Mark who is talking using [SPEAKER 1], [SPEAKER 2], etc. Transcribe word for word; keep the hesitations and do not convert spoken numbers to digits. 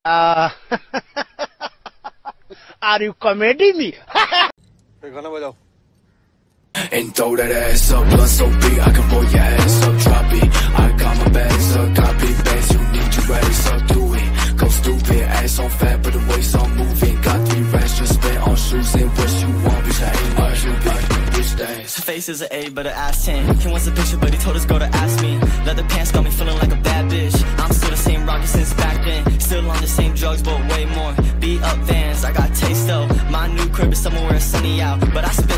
[SPEAKER 1] Uh, are you comedy me?
[SPEAKER 2] And throw that ass up, blood so big I can roll your ass up, drop it. I got my bags up, got big bags, you need your ass up, do it. Go stupid, ass on fat, but the waist on moving. Got three racks just spent on shoes and what you want, bitch, I ain't much, you be rich things.
[SPEAKER 3] Her face is an A, but her ass ten. He wants a picture, but he told his girl to ask me. Leather pants got me feeling like a bad bitch. I'm still the same rocket since back then. Still on the same drugs, but way more. Beat up Vans, I got taste though. My new crib is somewhere sunny out, but I spent